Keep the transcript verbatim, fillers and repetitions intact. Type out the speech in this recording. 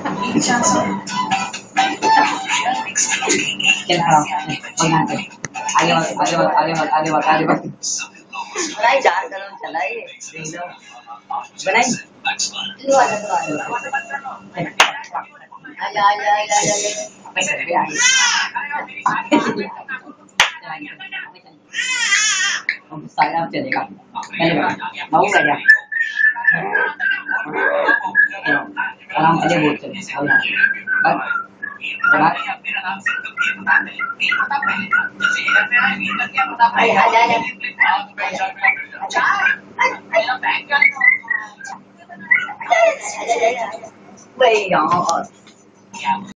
चल खड़ा हो, और यहाँ पे आगे बढ़ आगे बढ़ आगे बढ़ आगे बढ़ आगे बढ़ बनाई चार कदम चला ये देख लो बनाई लो आ जा आजा आजा आजा आजा पैसे पे आगे हम साइड आप चलेगा पहले बाबू बैठ जा आराम से बोल चल और यहाँ आजा आजा आजा वही यार